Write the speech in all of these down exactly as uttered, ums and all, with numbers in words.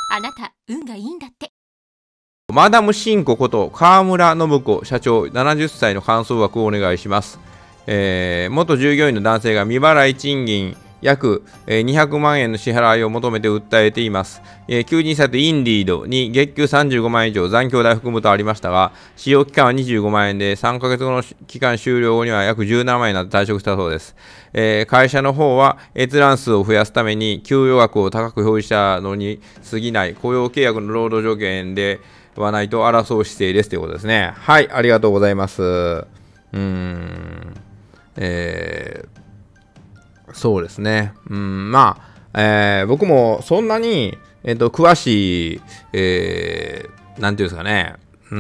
あなた運がいいんだって。 マダムシンコこと川村信子社長ななじゅっさいの感想枠をお願いします。えー、元従業員の男性が未払い賃金約にひゃくまんえんの支払いを求めて訴えています。えー、求人サイトインディードに月給さんじゅうごまんえん以上残業代含むとありましたが、使用期間はにじゅうごまんえんでさんかげつごの期間終了後には約じゅうななまんえんになって退職したそうです。えー、会社の方は閲覧数を増やすために給与額を高く表示したのに過ぎない雇用契約の労働条件ではないと争う姿勢ですということですね。はい、ありがとうございます。うーん、えーそうですね。うん、まあ、えー、僕もそんなに、えっと、詳しい、えー、なんていうんですかね、うん、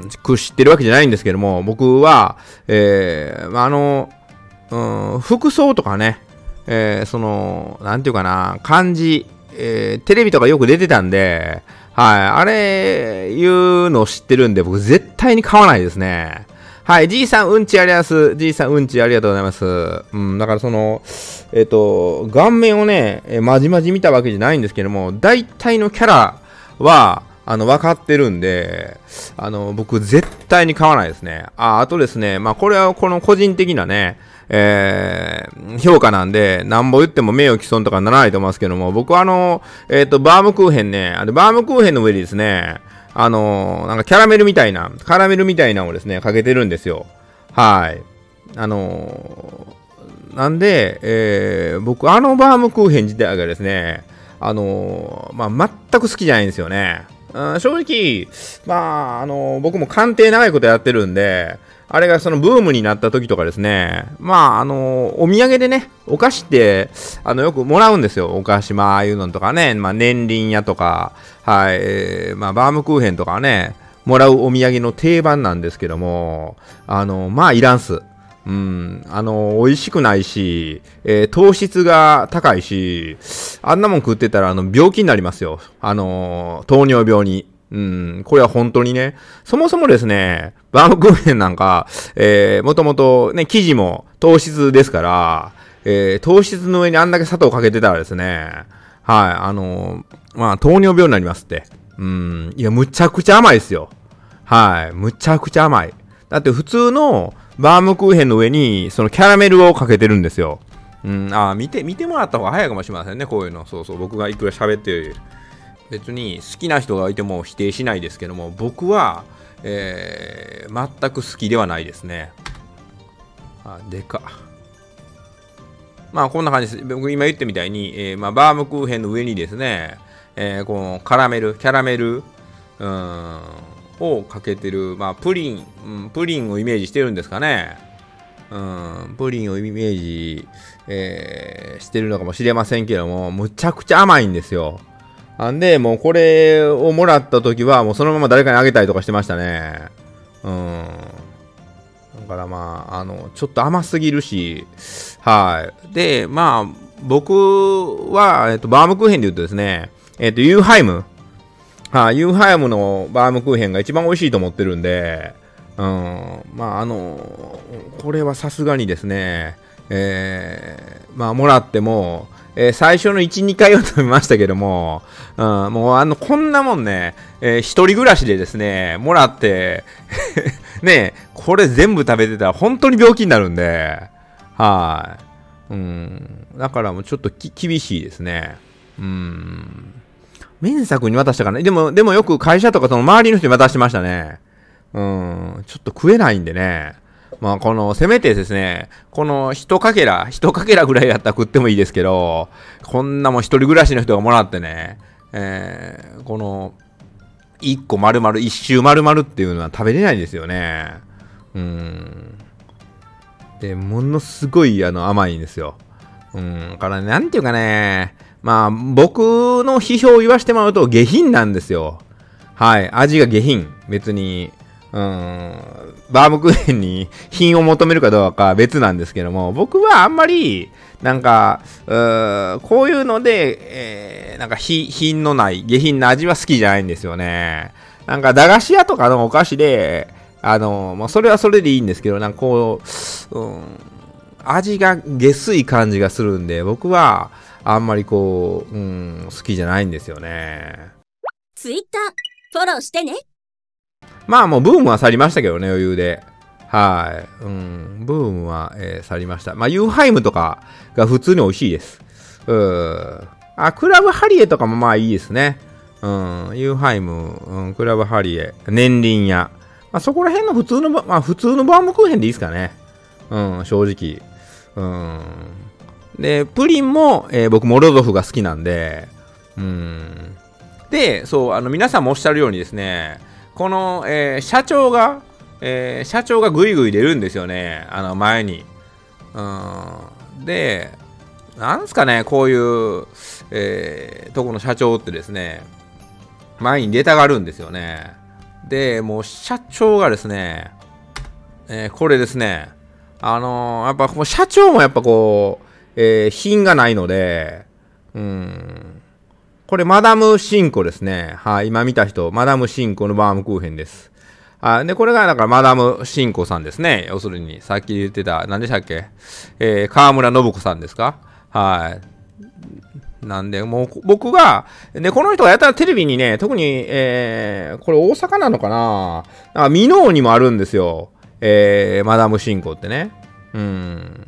知ってるわけじゃないんですけども、僕は、えー、あの、うん、服装とかね、えー、その、なんていうかな、漢字、えー、テレビとかよく出てたんで、はい、あれ、いうのを知ってるんで、僕絶対に買わないですね。はい、G さん、うんちあります。G さん、うんちありがとうございます。うん、だからその、えっと、顔面をね、えまじまじ見たわけじゃないんですけども、大体のキャラは、あの、分かってるんで、あの、僕、絶対に買わないですね。あ、あとですね、まあ、これはこの個人的なね、えー、評価なんで、なんぼ言っても名誉毀損とかならないと思いますけども、僕はあの、えっと、バームクーヘンね、あれ、バームクーヘンの上にですね、あのー、なんかキャラメルみたいな、カラメルみたいなのをですね、かけてるんですよ。はい。あのー、なんで、えー、僕、あのバームクーヘン自体がですね、あのー、まあ、全く好きじゃないんですよね。うん、正直、まあ、あのー、僕も鑑定長いことやってるんで、あれがそのブームになった時とかですね、まあ、あのー、お土産でね、お菓子って、あの、よくもらうんですよ。お菓子、まあ、ああいうのとかね、まあ、年輪屋とか、はい、えー、まあ、バームクーヘンとかね、もらうお土産の定番なんですけども、あの、まあ、いらんす。うん、あの、美味しくないし、えー、糖質が高いし、あんなもん食ってたら、あの、病気になりますよ。あの、糖尿病に。うん、これは本当にね、そもそもですね、バームクーヘンなんか、えー、もともとね、生地も糖質ですから、えー、糖質の上にあんだけ砂糖かけてたらですね、はい、あのー、まあ、糖尿病になりますって。うん、いや、むちゃくちゃ甘いですよ。はい、むちゃくちゃ甘い。だって普通のバームクーヘンの上に、そのキャラメルをかけてるんですよ。うん、あ、見て、見てもらった方が早いかもしれませんね、こういうの。そうそう、僕がいくら喋ってる。別に好きな人がいても否定しないですけども、僕は、えー、全く好きではないですね。あ、でか。まあこんな感じです。僕今言ったみたいに、えーまあ、バームクーヘンの上にですね、えー、このカラメル、キャラメル、うん、をかけてる、まあプリン、うん、プリンをイメージしてるんですかね。うん、プリンをイメージ、えー、してるのかもしれませんけども、むちゃくちゃ甘いんですよ。なんで、もうこれをもらった時は、もうそのまま誰かにあげたりとかしてましたね。うん。だからまあ、あの、ちょっと甘すぎるし、はい。で、まあ、僕は、えっと、バームクーヘンで言うとですね、えっと、ユーハイム。はい、ユーハイムのバームクーヘンが一番美味しいと思ってるんで、うん。まあ、あの、これはさすがにですね、えー、まあ、もらっても、えー、最初のいち、にかいは食べましたけども、うん、もうあの、こんなもんね、えー、一人暮らしでですね、もらって、ね、これ全部食べてたら本当に病気になるんで、はい。うん、だからもうちょっとき厳しいですね。うん。メンサ君に渡したかな。でも、でもよく会社とかその周りの人に渡してましたね。うん、ちょっと食えないんでね。まあ、この、せめてですね、この一かけら、一かけらぐらいやったら食ってもいいですけど、こんなもん一人暮らしの人がもらってね、えー、この、一個丸々、一周丸々っていうのは食べれないですよね。うん。で、ものすごい、あの、甘いんですよ。うん。だから、なんていうかね、まあ、僕の批評を言わしてもらうと、下品なんですよ。はい。味が下品。別に。うん、バームクーヘンに品を求めるかどうかは別なんですけども、僕はあんまり、なんか、うこういうので、えー、なんか品のない、下品な味は好きじゃないんですよね。なんか、駄菓子屋とかのお菓子で、あの、まあ、それはそれでいいんですけど、なんかこう、うん、味が下水感じがするんで、僕は、あんまりこう、うん、好きじゃないんですよね。 ツイッター、フォローしてね。 まあもうブームは去りましたけどね、余裕で。はい。うん、ブームは、えー、去りました。まあ、ユーハイムとかが普通に美味しいです。うーあ、クラブハリエとかもまあいいですね。うん、ユーハイム、うん、クラブハリエ、年輪屋。まあ、そこら辺の普通の、まあ、普通のバームクーヘンでいいですかね。うん、正直。うん。で、プリンも、えー、僕、モロゾフが好きなんで、うん。で、そう、あの、皆さんもおっしゃるようにですね、この、えー、社長が、えー、社長がぐいぐい出るんですよね。あの、前に。うん。で、なんすかね、こういう、えー、とこの社長ってですね、前に出たがるんですよね。で、もう社長がですね、えー、これですね、あのー、やっぱこう社長もやっぱこう、えー、品がないので、うん。これマダムシンコですね。はい、今見た人、マダムシンコのバームクーヘンです。あで、これがだからマダムシンコさんですね。要するに、さっき言ってた、何でしたっけ、えー、川村信子さんですか。はい。なんで、もう、僕が、で、この人がやったらテレビにね、特に、えー、これ大阪なのかな、なんか、箕面にもあるんですよ。えー、マダムシンコってね。うん。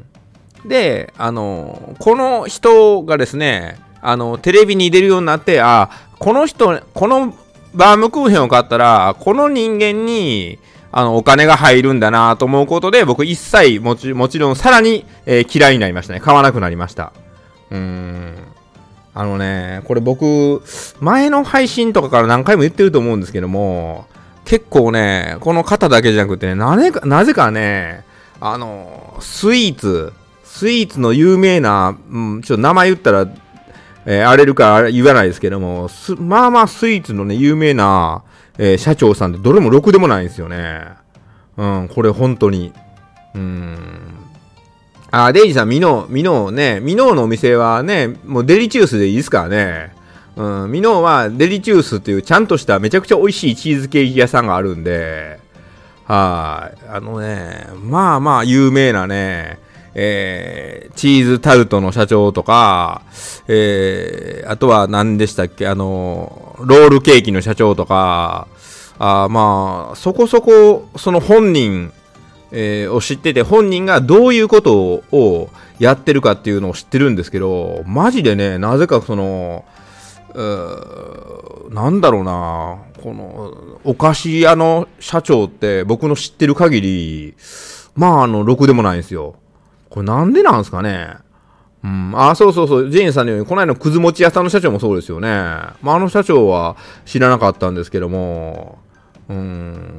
で、あの、この人がですね、あの、テレビに出るようになって、あ、この人、この、バームクーヘンを買ったら、この人間に、あの、お金が入るんだなと思うことで、僕一切もち、もちろんさらに、えー、嫌いになりましたね。買わなくなりました。うーん。あのね、これ僕、前の配信とかから何回も言ってると思うんですけども、結構ね、この方だけじゃなくてね、なぜか、なぜかね、あの、スイーツ、スイーツの有名な、うん、ちょっと名前言ったら、えー、荒れるから言わないですけども、まあまあスイーツのね、有名な、えー、社長さんってどれもろくでもないんですよね。うん、これ本当に。うーん。あ、デイジーさん、ミノー、ミノーね、ミノーのお店はね、もうデリチュースでいいですからね。うん、ミノーはデリチュースっていうちゃんとしためちゃくちゃ美味しいチーズケーキ屋さんがあるんで、はい。あのね、まあまあ有名なね、えー、チーズタルトの社長とか、えー、あとは何でしたっけ、あの、ロールケーキの社長とか、あまあ、そこそこ、その本人、えー、を知ってて、本人がどういうことをやってるかっていうのを知ってるんですけど、マジでね、なぜかその、なんだろうな、この、お菓子屋の社長って僕の知ってる限り、まあ、あの、ろくでもないんですよ。これなんでなんですかね。うん。あ、そうそうそう。ジェーンさんのように、この間のくず餅屋さんの社長もそうですよね。まあ、あの社長は知らなかったんですけども、うん。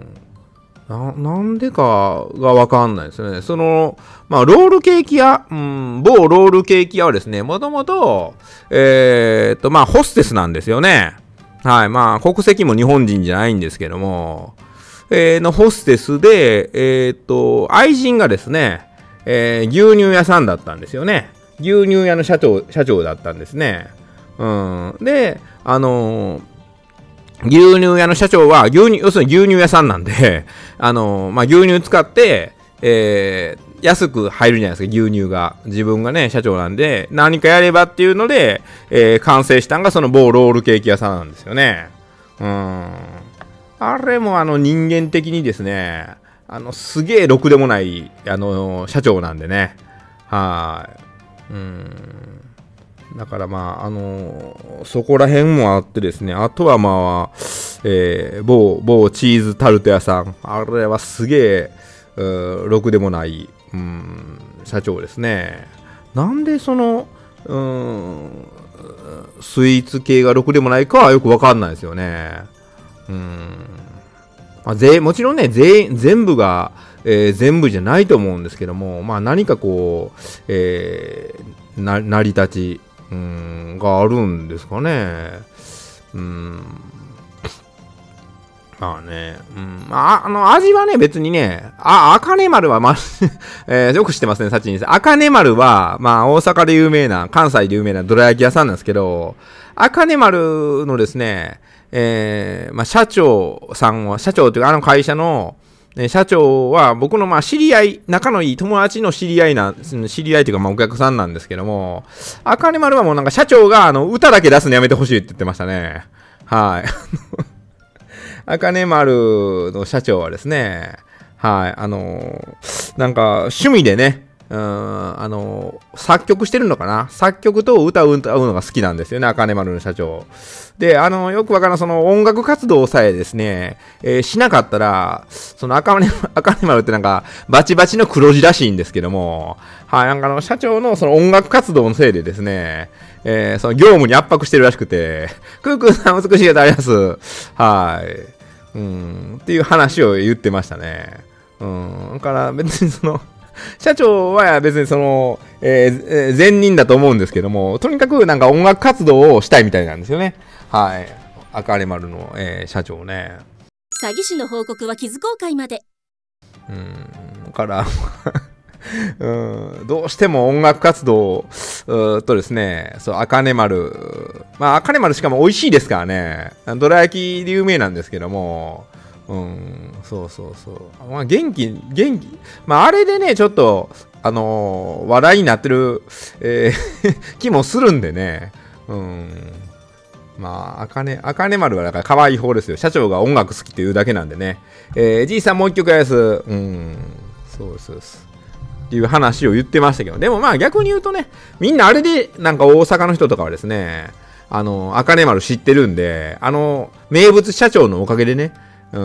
な、なんでかがわかんないですね。その、まあ、ロールケーキ屋、うん、某ロールケーキ屋はですね、もともと、えー、っと、まあ、ホステスなんですよね。はい。まあ、国籍も日本人じゃないんですけども、えー、のホステスで、えー、っと、愛人がですね、えー、牛乳屋さんだったんですよね。牛乳屋の社長、社長だったんですね。うん。で、あのー、牛乳屋の社長は、牛乳、要するに牛乳屋さんなんで、あのー、まあ、牛乳使って、えー、安く入るじゃないですか、牛乳が。自分がね、社長なんで、何かやればっていうので、えー、完成したのがその某ロールケーキ屋さんなんですよね。うん。あれもあの人間的にですね、あの、すげえろくでもない、あの、社長なんでね。はい。うん。だからまあ、あのー、そこら辺もあってですね、あとはまあ、えー、某、某チーズタルト屋さん。あれはすげえ、ろくでもない、うん、社長ですね。なんでその、うん、スイーツ系がろくでもないかはよくわかんないですよね。うん。まあ、ぜもちろんね、全全部が、えー、全部じゃないと思うんですけども、まあ何かこう、えー、な成り立ち、うん、があるんですかね。うん。まあね、うん。あ、あの、味はね、別にね、あ、あかね丸は、ま、えー、よく知ってますね、サチンさん。あかね丸は、まあ、大阪で有名な、関西で有名などら焼き屋さんなんですけど、あかね丸のですね、えー、まあ、社長さんは、社長というか、あの会社の、 ね、社長は僕のまあ知り合い、仲のいい友達の知り合いなん、知り合いというかまあお客さんなんですけども、あかね丸はもうなんか社長があの歌だけ出すのやめてほしいって言ってましたね。はい。あかね丸の社長はですね、はい、あのー、なんか趣味でね、うん、あのー、作曲してるのかな、作曲と歌を歌うのが好きなんですよね、あかね丸の社長。で、あのー、よくわからん、その音楽活動さえですね、えー、しなかったら、そのあかね、あかね丸ってなんか、バチバチの黒字らしいんですけども、はい、なんかあの、社長のその音楽活動のせいでですね、えー、その業務に圧迫してるらしくて、クークーさん美しい方あります。はい。うん、っていう話を言ってましたね。うん、だから別にその、社長は別にその、えー、善人だと思うんですけども、とにかくなんか音楽活動をしたいみたいなんですよね。はい。あかね丸の、えー、社長ね。 詐欺師の報告は傷公開まで。 うん、だから、うん、どうしても音楽活動とですね、そう、あかね丸、まあ、あかね丸しかも美味しいですからね、どら焼きで有名なんですけども、うん、そうそうそう。まあ、元気、元気。まあ、あれでね、ちょっと、あのー、話題になってる、えー、気もするんでね。うん。まあ、あかね、あかね丸はだから可愛い方ですよ。社長が音楽好きというだけなんでね。えー、じいさんもう一曲やです。うん。そうそうそう。っていう話を言ってましたけど、でもまあ逆に言うとね、みんなあれで、なんか大阪の人とかはですね、あの、あかね丸知ってるんで、あの、名物社長のおかげでね、うん、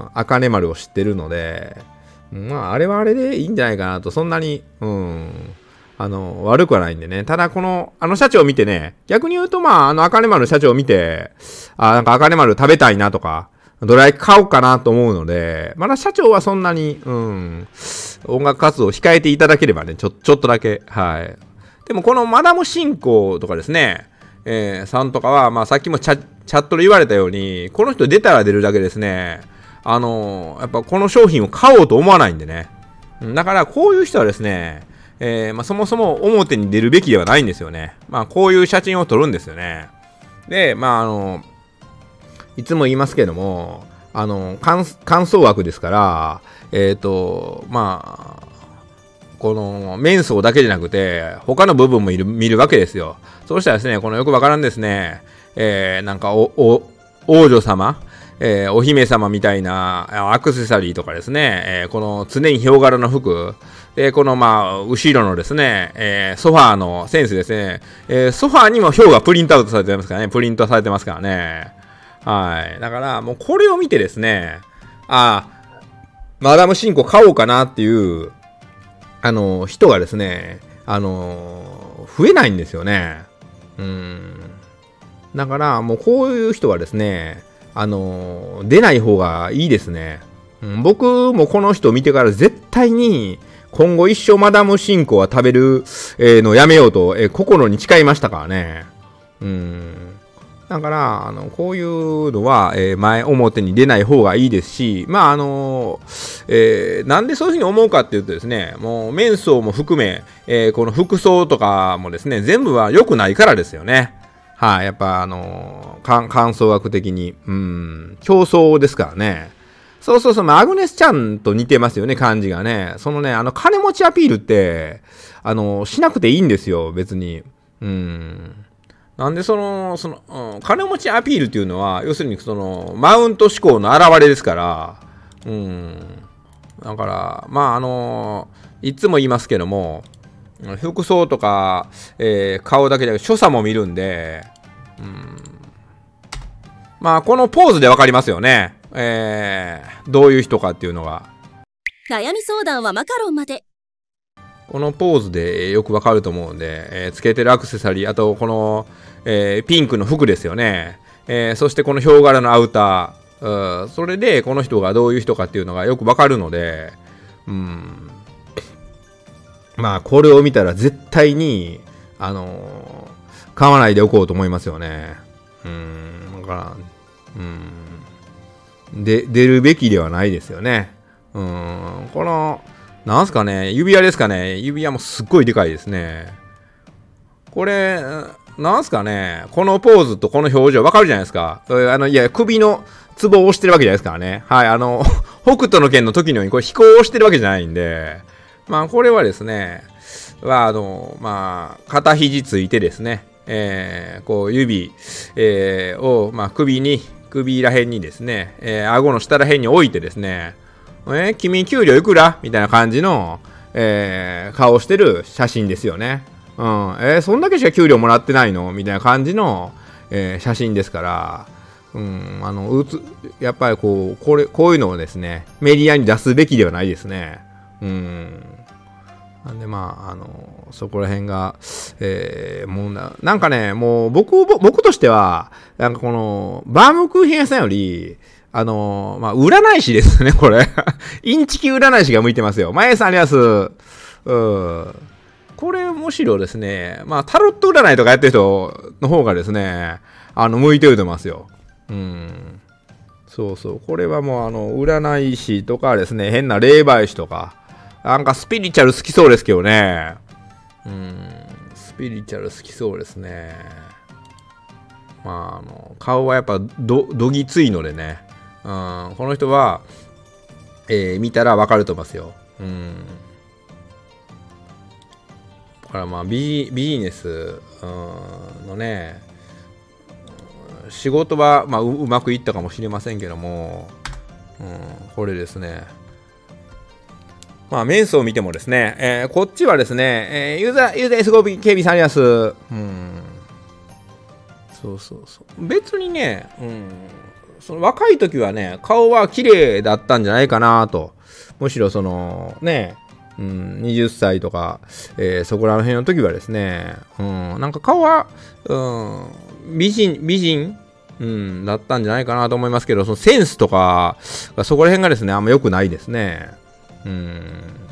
あかね丸を知ってるので、まあ、あれはあれでいいんじゃないかなと、そんなに、うん、あの、悪くはないんでね。ただ、この、あの社長を見てね、逆に言うと、まあ、あの、あかね丸社長を見て、あ、なんかあかね丸食べたいなとか、どら焼き買おうかなと思うので、まだ社長はそんなに、うん、音楽活動を控えていただければね、ちょ、ちょっとだけ、はい。でも、このマダムシンコとかですね、えー、さんとかは、まあ、さっきもチャ、チャットで言われたように、この人出たら出るだけですね、あのー、やっぱこの商品を買おうと思わないんでね。だから、こういう人はですね、えー、まあ、そもそも表に出るべきではないんですよね。まあ、こういう写真を撮るんですよね。で、まあ、あの、いつも言いますけども、あの、感想枠ですから、えっと、まあ、この、面相だけじゃなくて、他の部分もいる見るわけですよ。そうしたらですね、このよくわからんですね、えー、なんかお、お、王女様、えー、お姫様みたいなアクセサリーとかですね、えー、この常にヒョウ柄の服、で、このまあ、後ろのですね、えー、ソファーのセンスですね、えー、ソファーにもヒョウがプリントアウトされてますからね、プリントされてますからね。はい。だから、もうこれを見てですね、ああ、マダムシンコ買おうかなっていう、あの、人がですね、あの、増えないんですよね。うん。だから、もうこういう人はですね、あの、出ない方がいいですね。うん、僕もこの人を見てから絶対に、今後一生マダムシンコは食べる、えー、のをやめようと、えー、心に誓いましたからね。うん。だから、あの、こういうのは、えー、前表に出ない方がいいですし、まあ、あのー、えー、なんでそういうふうに思うかっていうとですね、もう、面相も含め、えー、この服装とかもですね、全部は良くないからですよね。はい、あ、やっぱ、あのー、感想学的に、うん、競争ですからね。そうそうそう、まあ、アグネスちゃんと似てますよね、感じがね。そのね、あの、金持ちアピールって、あのー、しなくていいんですよ、別に。うん。なんでその、その、うん、金持ちアピールっていうのは、要するにその、マウント志向の表れですから、うん。だから、まあ、あのー、いつも言いますけども、服装とか、えー、顔だけじゃなくて、所作も見るんで、うん。まあ、このポーズでわかりますよね。えー、どういう人かっていうのが。 悩み相談はマカロンまで。 このポーズでよくわかると思うんで、えー、つけてるアクセサリー、あとこの、えー、ピンクの服ですよね。えー、そしてこのヒョウ柄のアウター、それでこの人がどういう人かっていうのがよくわかるので、うん。まあ、これを見たら絶対に、あのー、買わないでおこうと思いますよね。うん。だから、うん。で、出るべきではないですよね。うん。この、なんすかね、指輪ですかね。指輪もすっごいでかいですね。これ、 なんすかね、このポーズとこの表情わかるじゃないですか。あの、いや、首のツボを押してるわけじゃないですからね。はい、あの、北斗の拳の時のように、これ飛行をしてるわけじゃないんで、まあ、これはですね、は、あの、まあ、片肘ついてですね、えー、こう、指、えー、を、まあ、首に、首らへんにですね、えー、顎の下らへんに置いてですね、えー、君給料いくらみたいな感じの、えー、顔してる写真ですよね。うん。えー、そんだけしか給料もらってないのみたいな感じの、えー、写真ですから、うん、あの、うつ、やっぱりこう、これ、こういうのをですね、メディアに出すべきではないですね。うん。なんでまあ、あの、そこら辺が、えー、もうな、なんかね、もう僕、僕としては、なんかこの、バームクーヘン屋さんより、あの、まあ、占い師ですね、これ。インチキ占い師が向いてますよ。まえさんあります。うん。これむしろですね、まあ、タロット占いとかやってる人の方がですね、あの、向いてると思いますよ。うん。そうそう。これはもう、あの、占い師とかですね、変な霊媒師とか、なんかスピリチュアル好きそうですけどね。うん。スピリチュアル好きそうですね。まあ、あの、顔はやっぱど、どぎついのでね。うん。この人は、えー、見たらわかると思いますよ。うん。だからまあビ、ビジネスのね、仕事は、まあ、う, うまくいったかもしれませんけども、うん、これですね。まあ、面相を見てもですね、えー、こっちはですね、えー、ユーザー、ユーザー エスごビー 警備さんあります。うん。そうそうそう。別にね、うん。その若い時はね、顔は綺麗だったんじゃないかなと。むしろその、ね、うん、はたちとか、えー、そこら辺の時はですね、うん、なんか顔は、うん、美人、美人、うん、だったんじゃないかなと思いますけど、そのセンスとか、そこら辺がですね、あんま良くないですね。うん。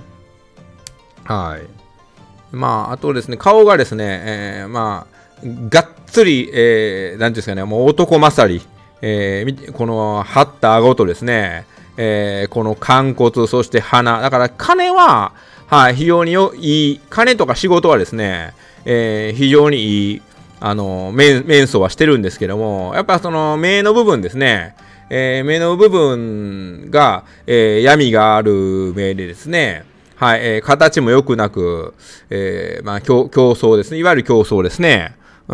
はい。まあ、あとですね、顔がですね、えー、まあ、がっつり、えー、なんていうんですかね、もう男勝り、えー、この張った顎とですね、えー、この肝骨、そして鼻。だから、金は、はい、非常によいい、金とか仕事はですね、えー、非常にいい、あの、面、面相はしてるんですけども、やっぱその、目の部分ですね、えー、目の部分が、えー、闇がある目でですね、はい、えー、形も良くなく、えー、まあ、競争ですね。いわゆる競争ですね。うん、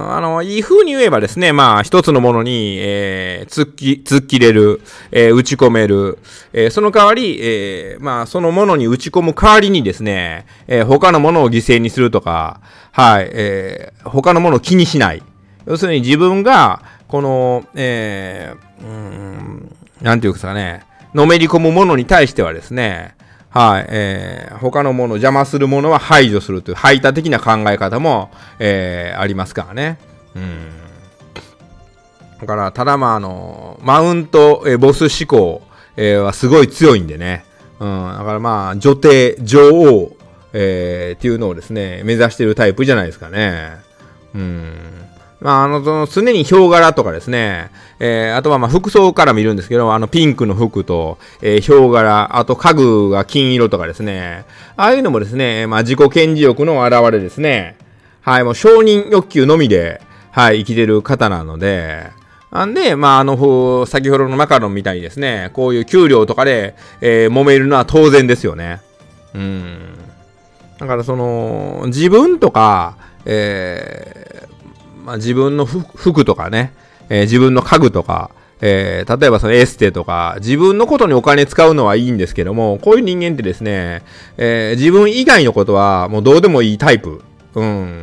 あの、いい風に言えばですね、まあ、一つのものに、えー、突っき、突っ切れる、えー、打ち込める、えー、その代わり、えー、まあ、そのものに打ち込む代わりにですね、えー、他のものを犠牲にするとか、はい、えー、他のものを気にしない。要するに自分が、この、えー、うーん、なんていうんですかね、のめり込むものに対してはですね、はい、えー、他のもの、邪魔するものは排除するという排他的な考え方も、えー、ありますからね。うん。だから、ただまあ、あの、マウント、えー、ボス思考、えー、はすごい強いんでね。うん。だからまあ、女帝、女王、えー、っていうのをですね、目指しているタイプじゃないですかね。うん。まあ、あの、その常にヒョウ柄とかですね、えー、あとはまあ服装から見るんですけど、あのピンクの服と、えー、ヒョウ柄、あと家具が金色とかですね、ああいうのもですね、まあ自己顕示欲の表れですね。はい、もう承認欲求のみで、はい、生きてる方なので、なんで、まああの、先ほどのマカロンみたいにですね、こういう給料とかで、えー、揉めるのは当然ですよね。うん。だからその、自分とか、えー、まあ、自分の服とかね、えー、自分の家具とか、えー、例えばそのエステとか、自分のことにお金使うのはいいんですけども、こういう人間ってですね、えー、自分以外のことはもうどうでもいいタイプ、うん、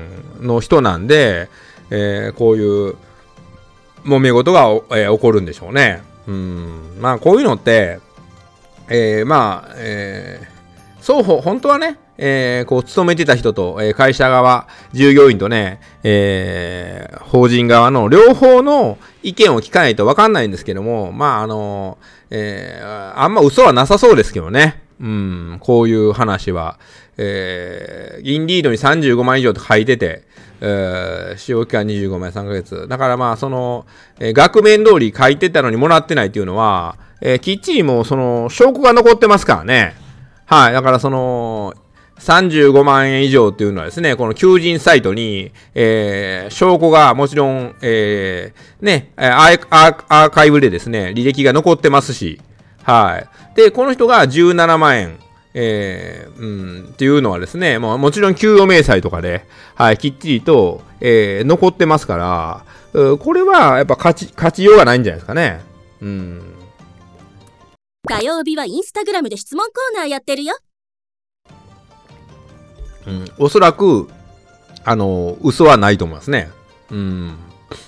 の人なんで、えー、こういう揉め事が、えー、起こるんでしょうね。うん、まあこういうのって、えー、まあ、えー、双方、本当はね、えー、こう、勤めてた人と、えー、会社側、従業員とね、えー、法人側の両方の意見を聞かないと分かんないんですけども、まあ、あの、えー、あんま嘘はなさそうですけどね。うん、こういう話は。えー、インディードにさんじゅうごまん以上と書いてて、えー、使用期間にじゅうごまんさんかげつ。だからまあ、その、えー、額面通り書いてたのにもらってないっていうのは、えー、きっちりもうその、証拠が残ってますからね。はい。だからその、 さんじゅうごまんえん以上っていうのはですね、この求人サイトに、えー、証拠がもちろん、えー、ね、アー、アーカイブでですね、履歴が残ってますし、はい。で、この人がじゅうななまんえん、えー、うん、っていうのはですね、もうもちろん給与明細とかで、はい、きっちりと、えー、残ってますから、これはやっぱ勝ち、勝ちようがないんじゃないですかね。うん。 火曜日はインスタグラムで質問コーナーやってるよ。 うん、おそらく、あの、嘘はないと思いますね。うん。うん。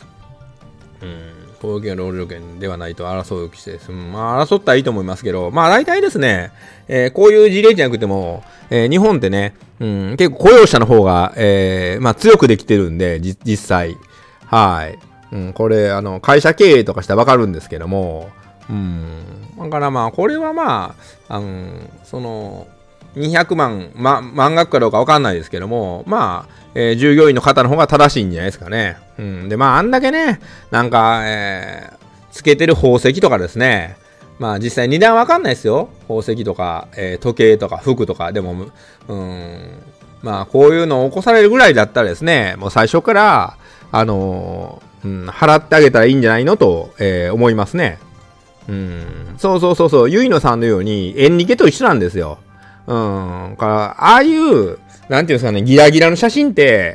公権労働権ではないと争う規制です。うん、まあ、争ったらいいと思いますけど、まあ、大体ですね、えー、こういう事例じゃなくても、えー、日本ってね、うん、結構雇用者の方が、えー、まあ、強くできてるんで、じ実際。はい。うん、これ、あの、会社経営とかしたらわかるんですけども、うん。だからまあ、これはまあ、あの、その、にひゃくまん、ま、満額かどうかわかんないですけども、まあ、えー、従業員の方の方が正しいんじゃないですかね。うん。で、まあ、あんだけね、なんか、えー、つけてる宝石とかですね、まあ、実際値段わかんないですよ。宝石とか、えー、時計とか服とか。でも、うん、まあ、こういうのを起こされるぐらいだったらですね、もう最初から、あのー、うん、払ってあげたらいいんじゃないのと、えー、思いますね。うん。そうそうそうそう、ゆいのさんのように、円利家と一緒なんですよ。うん。から、ああいう、なんていうんですかね、ギラギラの写真って、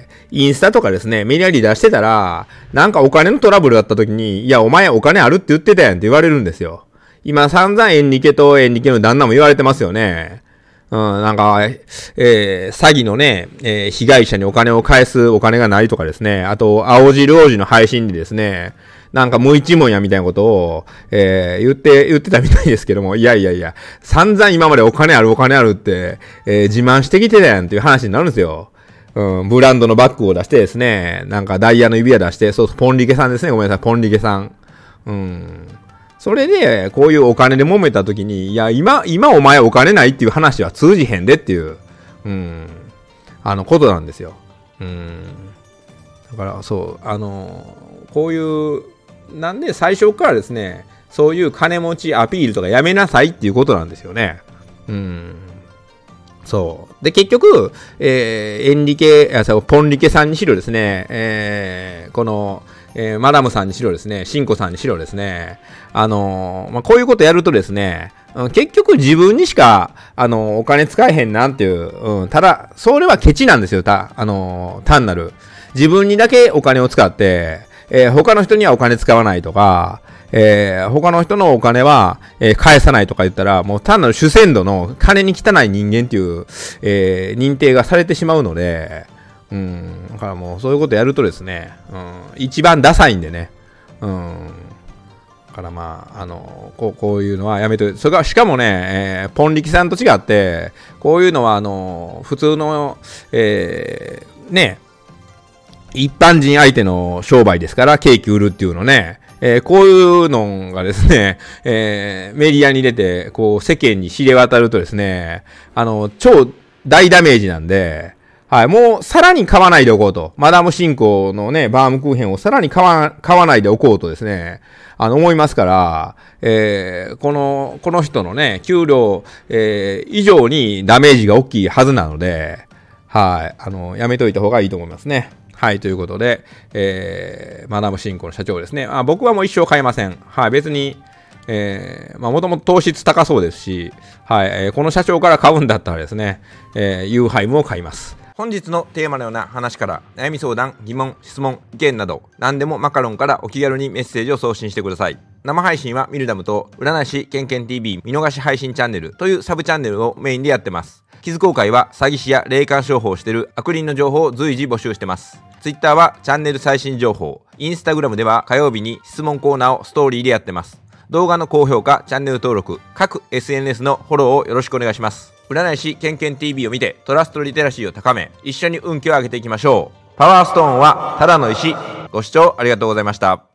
インスタとかですね、メディアに出してたら、なんかお金のトラブルだった時に、いや、お前お金あるって言ってたやんって言われるんですよ。今、散々円利家と円利家の旦那も言われてますよね。うん、なんか、えー、詐欺のね、えー、被害者にお金を返すお金がないとかですね。あと、青汁王子の配信でですね、なんか無一文やみたいなことを、えー、言って、言ってたみたいですけども、いやいやいや、散々今までお金あるお金あるって、えー、自慢してきてたやんっていう話になるんですよ。うん、ブランドのバッグを出してですね、なんかダイヤの指輪出して、そう、ポンリケさんですね、ごめんなさい、ポンリケさん。うん。それで、こういうお金で揉めたときに、いや、今、今お前お金ないっていう話は通じへんでっていう、うん、あの、ことなんですよ。うん。だから、そう、あの、こういう、なんで最初からですね、そういう金持ちアピールとかやめなさいっていうことなんですよね。うん。そう。で、結局、えー、エンリケ、あ、そう、ポンリケさんにしろですね、えー、この、えー、マダムさんにしろですね、シンコさんにしろですね、あのー、まあ、こういうことやるとですね、うん、結局自分にしか、あのー、お金使えへんなんていう、うん、ただ、それはケチなんですよ、た、あのー、単なる。自分にだけお金を使って、えー、他の人にはお金使わないとか、えー、他の人のお金は、えー、返さないとか言ったら、もう単なる主戦度の金に汚い人間っていう、えー、認定がされてしまうので、うん、だからもうそういうことやるとですね、うん、一番ダサいんでね、うん、だからまあ、あの、こう、こういうのはやめといて、それからしかもね、えー、ポンリキさんと違って、こういうのはあの、普通の、えー、ね、一般人相手の商売ですから、ケーキ売るっていうのね、えー、こういうのがですね、えー、メディアに出て、こう、世間に知れ渡るとですね、あの、超大ダメージなんで、はい、もう、さらに買わないでおこうと。マダムシンコのね、バームクーヘンをさらに買わ、買わないでおこうとですね、あの、思いますから、えー、この、この人のね、給料、えー、以上にダメージが大きいはずなので、はい、あの、やめといた方がいいと思いますね。はい、ということで、えー、マダムシンコの社長ですね。あ、僕はもう一生買えません。はい、別に、えー、まあ、もともと糖質高そうですし、はい、えー、この社長から買うんだったらですね、えー、ユーハイムを買います。本日のテーマのような話から悩み相談、疑問、質問、意見など何でもマカロンからお気軽にメッセージを送信してください。生配信はミルダムと占い師ケンケン ティーブイ 見逃し配信チャンネルというサブチャンネルをメインでやってます。キズ公開は詐欺師や霊感商法をしている悪人の情報を随時募集してます。Twitter はチャンネル最新情報、Instagram では火曜日に質問コーナーをストーリーでやってます。動画の高評価、チャンネル登録、各 エスエヌエス のフォローをよろしくお願いします。占い師ケンケン ティーブイ を見てトラストリテラシーを高め、一緒に運気を上げていきましょう。パワーストーンはただの石。ご視聴ありがとうございました。